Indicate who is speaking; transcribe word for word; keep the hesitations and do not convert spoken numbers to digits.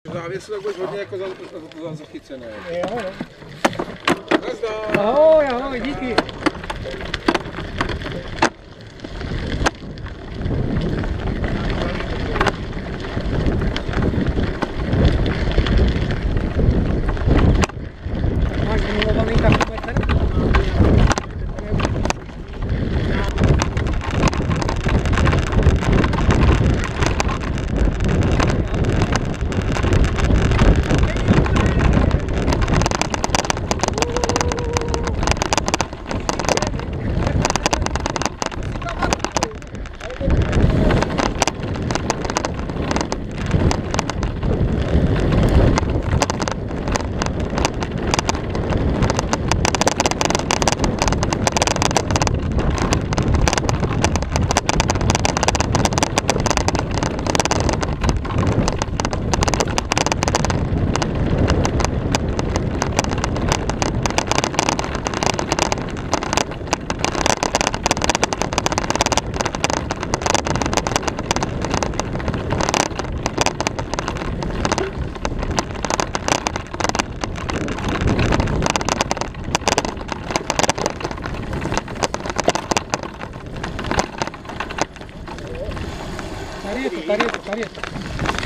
Speaker 1: Závěsu tak budeš hodně jako za, za, za zachycený.
Speaker 2: Jo, jo.
Speaker 1: Nazdar.
Speaker 2: Ahoj, ahoj, díky. Máš vymilovaný tachometr? Tady je to, tady je to, tady je to.